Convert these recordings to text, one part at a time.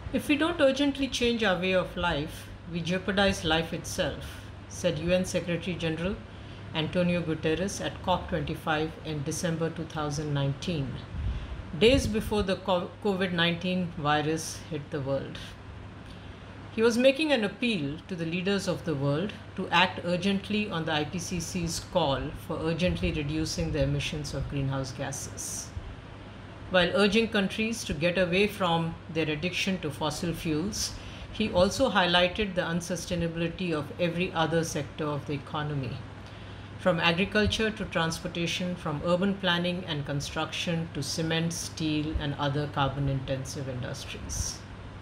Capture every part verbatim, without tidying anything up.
If we don't urgently change our way of life, we jeopardize life itself, said U N Secretary General Antonio Guterres at COP twenty-five in December two thousand nineteen, days before the COVID nineteen virus hit the world. He was making an appeal to the leaders of the world to act urgently on the I P C C's call for urgently reducing the emissions of greenhouse gases. While urging countries to get away from their addiction to fossil fuels, he also highlighted the unsustainability of every other sector of the economy, from agriculture to transportation, from urban planning and construction to cement, steel, and other carbon-intensive industries.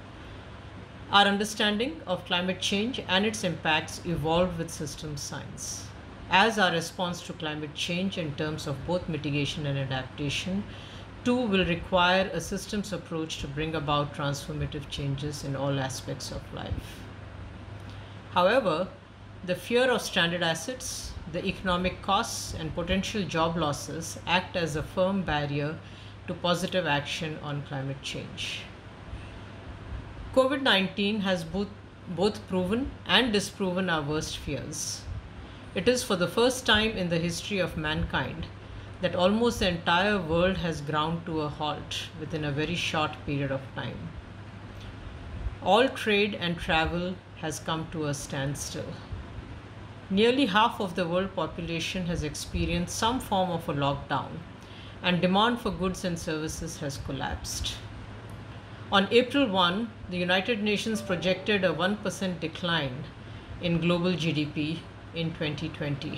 Our understanding of climate change and its impacts evolved with systems science. As our response to climate change in terms of both mitigation and adaptation, too will require a systems approach to bring about transformative changes in all aspects of life. However, the fear of stranded assets, the economic costs, and potential job losses act as a firm barrier to positive action on climate change. COVID nineteen has both, both proven and disproven our worst fears. It is for the first time in the history of mankind that almost the entire world has ground to a halt within a very short period of time. All trade and travel has come to a standstill. Nearly half of the world population has experienced some form of a lockdown, and demand for goods and services has collapsed. On April first, the United Nations projected a one percent decline in global G D P in twenty twenty.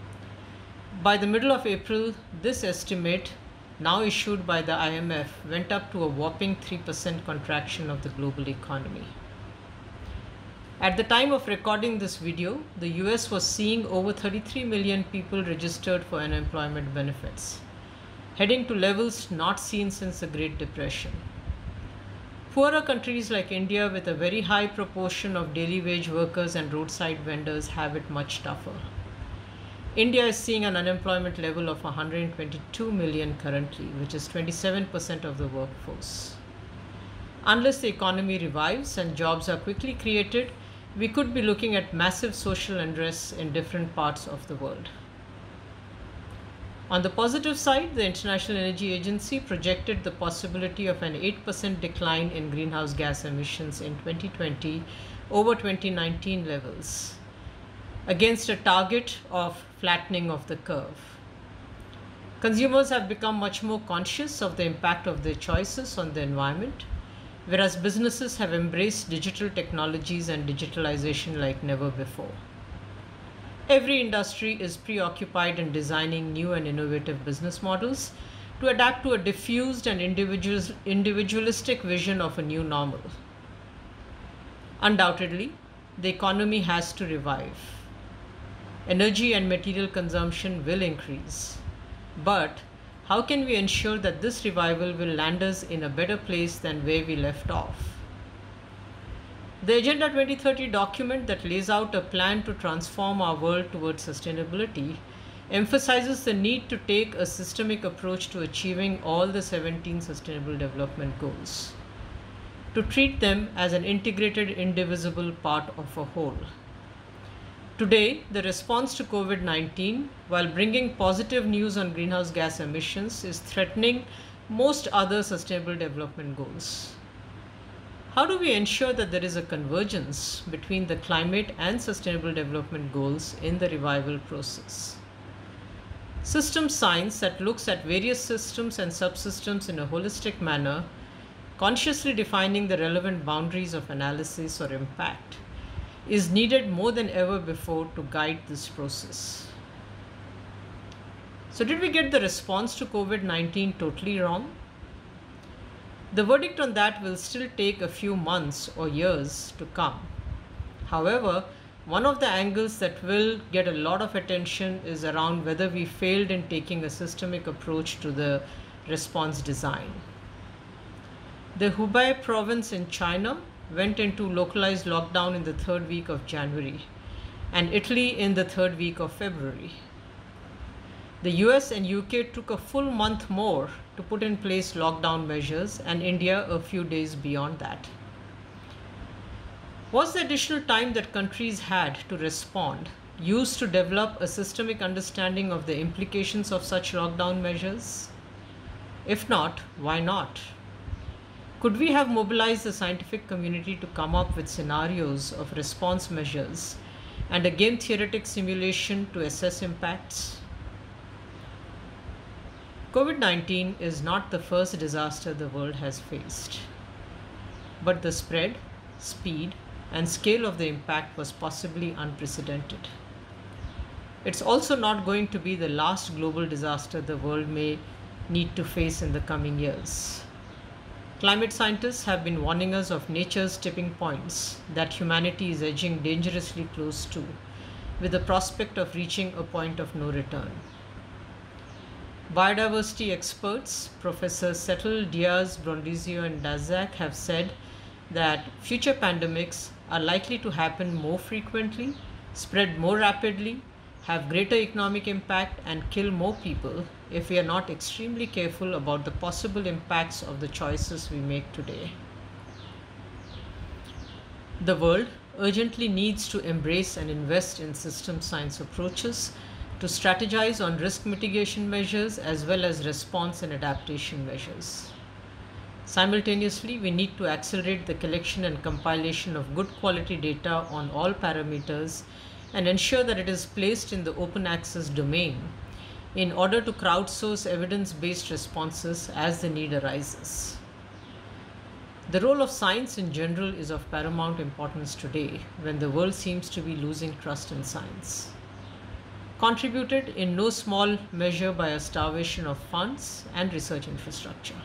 By the middle of April, this estimate, now issued by the I M F, went up to a whopping three percent contraction of the global economy. At the time of recording this video, the U S was seeing over thirty-three million people registered for unemployment benefits, heading to levels not seen since the Great Depression. Poorer countries like India, with a very high proportion of daily wage workers and roadside vendors, have it much tougher. India is seeing an unemployment level of one hundred twenty-two million currently, which is twenty-seven percent of the workforce. Unless the economy revives and jobs are quickly created, we could be looking at massive social unrest in different parts of the world. On the positive side, the International Energy Agency projected the possibility of an eight percent decline in greenhouse gas emissions in twenty twenty over twenty nineteen levels, against a target of flattening of the curve. Consumers have become much more conscious of the impact of their choices on the environment, whereas businesses have embraced digital technologies and digitalization like never before. Every industry is preoccupied in designing new and innovative business models to adapt to a diffused and individualistic vision of a new normal. Undoubtedly, the economy has to revive. Energy and material consumption will increase. But how can we ensure that this revival will land us in a better place than where we left off? The Agenda twenty thirty document that lays out a plan to transform our world towards sustainability emphasizes the need to take a systemic approach to achieving all the seventeen Sustainable Development Goals, to treat them as an integrated, indivisible part of a whole. Today, the response to COVID nineteen, while bringing positive news on greenhouse gas emissions, is threatening most other Sustainable Development Goals. How do we ensure that there is a convergence between the climate and Sustainable Development Goals in the revival process? System science that looks at various systems and subsystems in a holistic manner, consciously defining the relevant boundaries of analysis or impact, is needed more than ever before to guide this process. So, did we get the response to COVID nineteen totally wrong? The verdict on that will still take a few months or years to come. However, one of the angles that will get a lot of attention is around whether we failed in taking a systemic approach to the response design. The Hubei province in China went into localized lockdown in the third week of January, and Italy in the third week of February. The U S and U K took a full month more to put in place lockdown measures, and India a few days beyond that. Was the additional time that countries had to respond used to develop a systemic understanding of the implications of such lockdown measures? If not, why not? Could we have mobilized the scientific community to come up with scenarios of response measures and a game theoretic simulation to assess impacts? COVID nineteen is not the first disaster the world has faced, but the spread, speed, and scale of the impact was possibly unprecedented. It's also not going to be the last global disaster the world may need to face in the coming years. Climate scientists have been warning us of nature's tipping points that humanity is edging dangerously close to, with the prospect of reaching a point of no return. Biodiversity experts, Professors Settle, Diaz, Brondizio, and Daszak, have said that future pandemics are likely to happen more frequently, spread more rapidly, have greater economic impact, and kill more people if we are not extremely careful about the possible impacts of the choices we make today. The world urgently needs to embrace and invest in system science approaches to strategize on risk mitigation measures as well as response and adaptation measures. Simultaneously, we need to accelerate the collection and compilation of good quality data on all parameters and ensure that it is placed in the open access domain in order to crowdsource evidence-based responses as the need arises. The role of science in general is of paramount importance today when the world seems to be losing trust in science, contributed in no small measure by a starvation of funds and research infrastructure.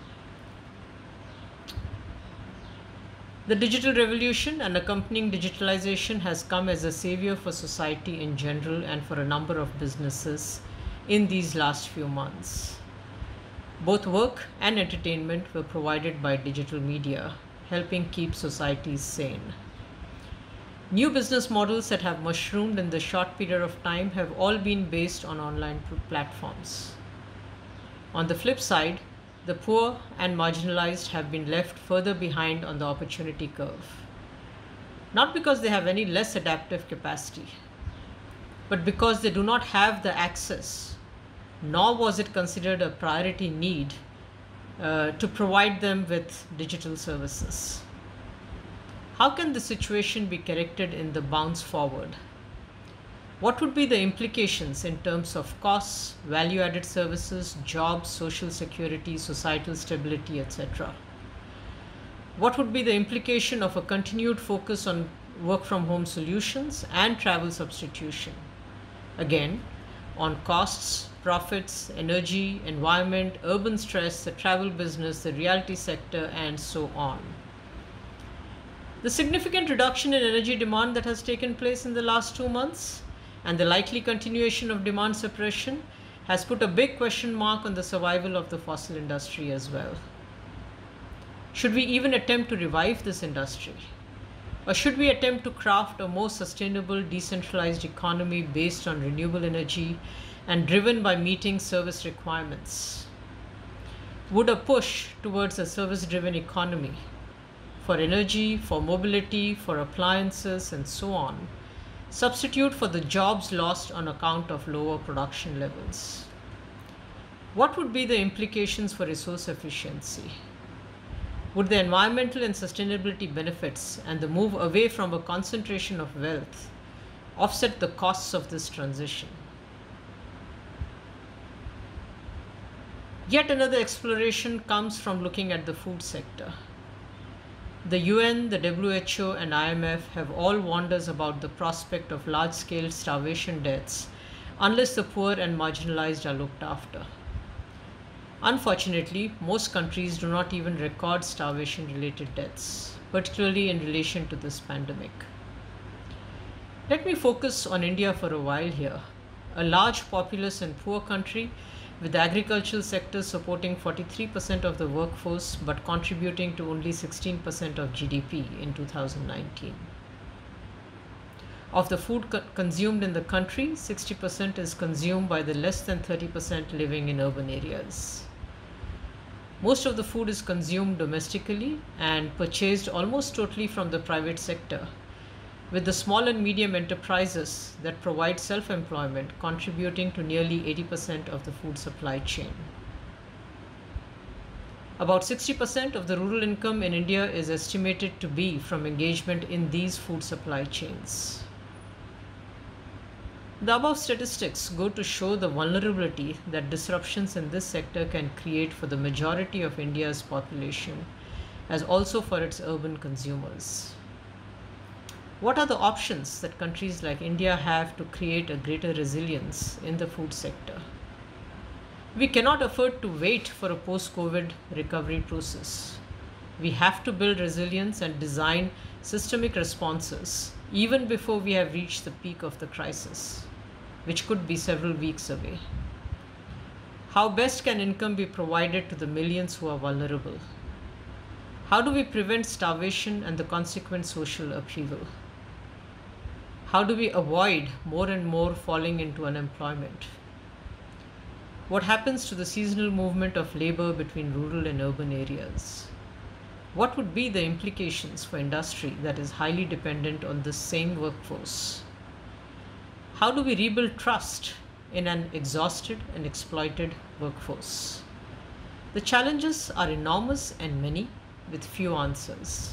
The digital revolution and accompanying digitalization has come as a savior for society in general and for a number of businesses in these last few months. Both work and entertainment were provided by digital media, helping keep societies sane. New business models that have mushroomed in the short period of time have all been based on online platforms. On the flip side, the poor and marginalized have been left further behind on the opportunity curve. Not because they have any less adaptive capacity, but because they do not have the access, nor was it considered a priority need uh, to provide them with digital services. How can the situation be corrected in the bounce forward? What would be the implications in terms of costs, value-added services, jobs, social security, societal stability, et cetera? What would be the implication of a continued focus on work-from-home solutions and travel substitution? Again, on costs, profits, energy, environment, urban stress, the travel business, the realty sector, and so on. The significant reduction in energy demand that has taken place in the last two months and the likely continuation of demand suppression has put a big question mark on the survival of the fossil industry as well. Should we even attempt to revive this industry? Or should we attempt to craft a more sustainable, decentralized economy based on renewable energy and driven by meeting service requirements? Would a push towards a service-driven economy for energy, for mobility, for appliances, and so on substitute for the jobs lost on account of lower production levels? What would be the implications for resource efficiency? Would the environmental and sustainability benefits and the move away from a concentration of wealth offset the costs of this transition? Yet another exploration comes from looking at the food sector. The U N, the W H O, and I M F have all warned us about the prospect of large-scale starvation deaths unless the poor and marginalized are looked after. Unfortunately, most countries do not even record starvation-related deaths, particularly in relation to this pandemic. Let me focus on India for a while here, a large, populous, and poor country with the agricultural sector supporting forty-three percent of the workforce but contributing to only sixteen percent of G D P in two thousand nineteen. Of the food co- consumed in the country, sixty percent is consumed by the less than thirty percent living in urban areas. Most of the food is consumed domestically and purchased almost totally from the private sector, with the small and medium enterprises that provide self-employment contributing to nearly eighty percent of the food supply chain. About sixty percent of the rural income in India is estimated to be from engagement in these food supply chains. The above statistics go to show the vulnerability that disruptions in this sector can create for the majority of India's population, as also for its urban consumers. What are the options that countries like India have to create a greater resilience in the food sector? We cannot afford to wait for a post-COVID recovery process. We have to build resilience and design systemic responses even before we have reached the peak of the crisis, which could be several weeks away. How best can income be provided to the millions who are vulnerable? How do we prevent starvation and the consequent social upheaval? How do we avoid more and more falling into unemployment? What happens to the seasonal movement of labor between rural and urban areas? What would be the implications for industry that is highly dependent on this same workforce? How do we rebuild trust in an exhausted and exploited workforce? The challenges are enormous and many, with few answers.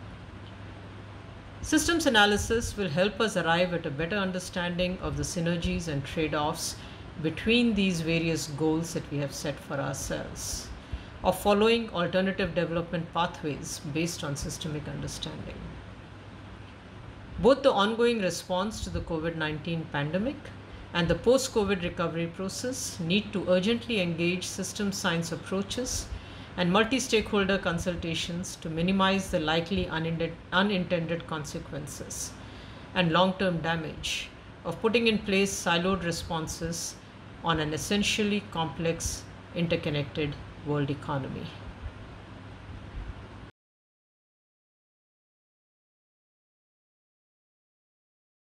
Systems analysis will help us arrive at a better understanding of the synergies and trade-offs between these various goals that we have set for ourselves, of following alternative development pathways based on systemic understanding. Both the ongoing response to the COVID nineteen pandemic and the post-COVID recovery process need to urgently engage system science approaches and multi-stakeholder consultations to minimize the likely unintended, unintended consequences and long-term damage of putting in place siloed responses on an essentially complex, interconnected world economy.